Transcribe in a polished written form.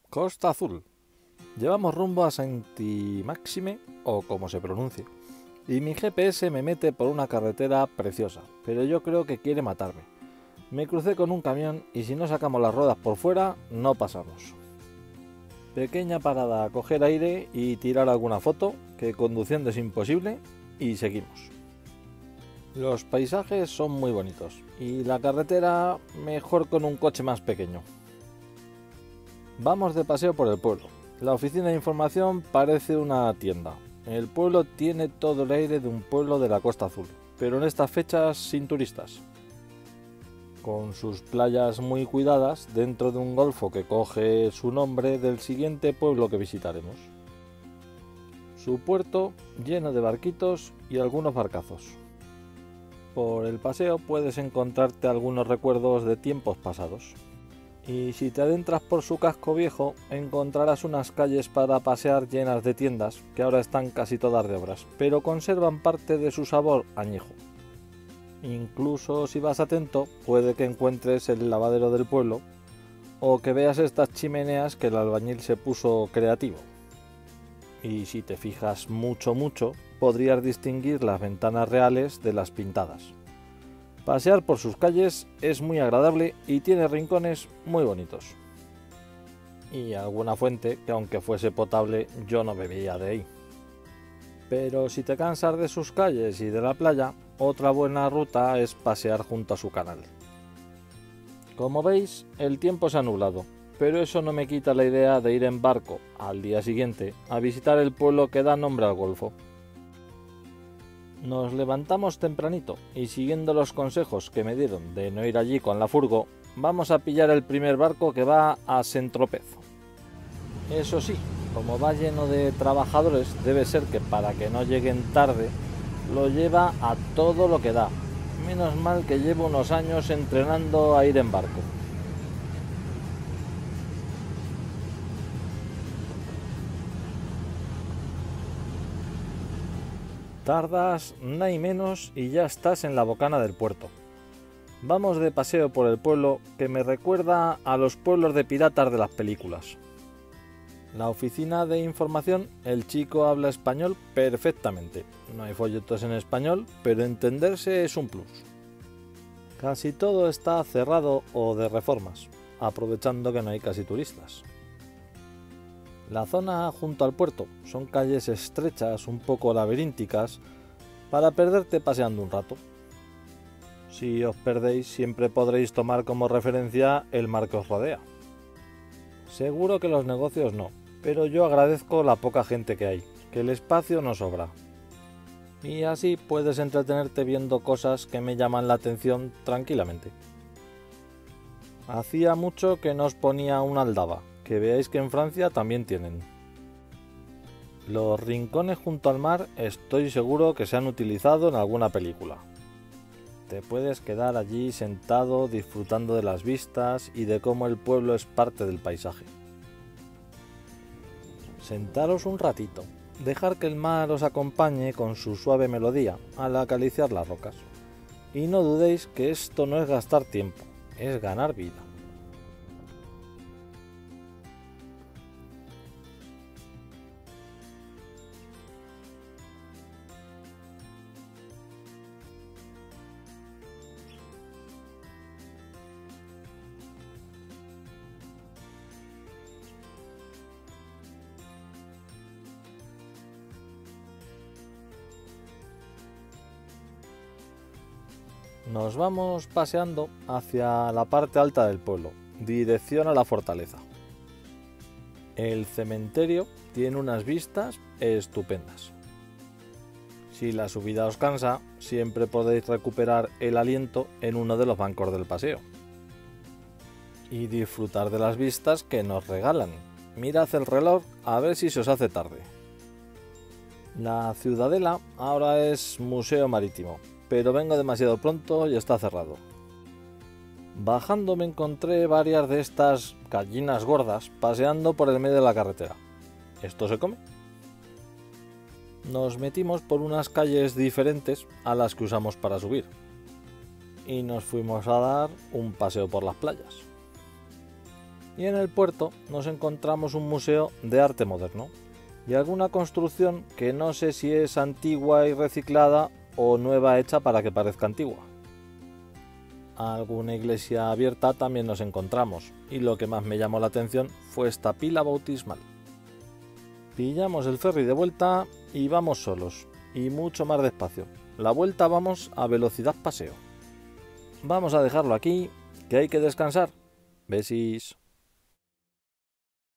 Costa Azul. Llevamos rumbo a Saint-Máxime, o como se pronuncie, y mi GPS me mete por una carretera preciosa, pero yo creo que quiere matarme. Me crucé con un camión y si no sacamos las ruedas por fuera, no pasamos. Pequeña parada a coger aire y tirar alguna foto, que conduciendo es imposible, y seguimos. Los paisajes son muy bonitos y la carretera mejor con un coche más pequeño. Vamos de paseo por el pueblo. La oficina de información parece una tienda. El pueblo tiene todo el aire de un pueblo de la Costa Azul, pero en estas fechas sin turistas. Con sus playas muy cuidadas dentro de un golfo que coge su nombre del siguiente pueblo que visitaremos. Su puerto lleno de barquitos y algunos barcazos. Por el paseo puedes encontrarte algunos recuerdos de tiempos pasados. Y si te adentras por su casco viejo, encontrarás unas calles para pasear llenas de tiendas, que ahora están casi todas de obras, pero conservan parte de su sabor añejo. Incluso si vas atento, puede que encuentres el lavadero del pueblo, o que veas estas chimeneas que el albañil se puso creativo. Y si te fijas mucho, podrías distinguir las ventanas reales de las pintadas. Pasear por sus calles es muy agradable y tiene rincones muy bonitos. Y alguna fuente que aunque fuese potable yo no bebía de ahí. Pero si te cansas de sus calles y de la playa, otra buena ruta es pasear junto a su canal. Como veis, el tiempo se ha nublado, pero eso no me quita la idea de ir en barco al día siguiente a visitar el pueblo que da nombre al golfo. Nos levantamos tempranito y siguiendo los consejos que me dieron de no ir allí con la furgo, vamos a pillar el primer barco que va a Saint-Tropez. Eso sí, como va lleno de trabajadores, debe ser que para que no lleguen tarde, lo lleva a todo lo que da. Menos mal que llevo unos años entrenando a ir en barco. Tardas nada y menos y ya estás en la bocana del puerto. Vamos de paseo por el pueblo que me recuerda a los pueblos de piratas de las películas. La oficina de información, el chico habla español perfectamente. No hay folletos en español, pero entenderse es un plus. Casi todo está cerrado o de reformas, aprovechando que no hay casi turistas. La zona junto al puerto son calles estrechas, un poco laberínticas, para perderte paseando un rato. Si os perdéis, siempre podréis tomar como referencia el mar que os rodea. Seguro que los negocios no, pero yo agradezco la poca gente que hay, que el espacio no sobra. Y así puedes entretenerte viendo cosas que me llaman la atención tranquilamente. Hacía mucho que no os ponía una aldaba, que veáis que en Francia también tienen. Los rincones junto al mar estoy seguro que se han utilizado en alguna película. Te puedes quedar allí sentado disfrutando de las vistas y de cómo el pueblo es parte del paisaje. Sentaros un ratito, dejar que el mar os acompañe con su suave melodía al acariciar las rocas. Y no dudéis que esto no es gastar tiempo, es ganar vida. Nos vamos paseando hacia la parte alta del pueblo, dirección a la fortaleza. El cementerio tiene unas vistas estupendas. Si la subida os cansa, siempre podéis recuperar el aliento en uno de los bancos del paseo. Y disfrutar de las vistas que nos regalan. Mirad el reloj a ver si se os hace tarde. La ciudadela ahora es museo marítimo, pero vengo demasiado pronto y está cerrado. Bajando me encontré varias de estas gallinas gordas paseando por el medio de la carretera. ¿Esto se come? Nos metimos por unas calles diferentes a las que usamos para subir y nos fuimos a dar un paseo por las playas. Y en el puerto nos encontramos un museo de arte moderno y alguna construcción que no sé si es antigua y reciclada o nueva hecha para que parezca antigua. Alguna iglesia abierta también nos encontramos, y lo que más me llamó la atención fue esta pila bautismal. Pillamos el ferry de vuelta y vamos solos, y mucho más despacio. La vuelta vamos a velocidad paseo. Vamos a dejarlo aquí, que hay que descansar. Besis.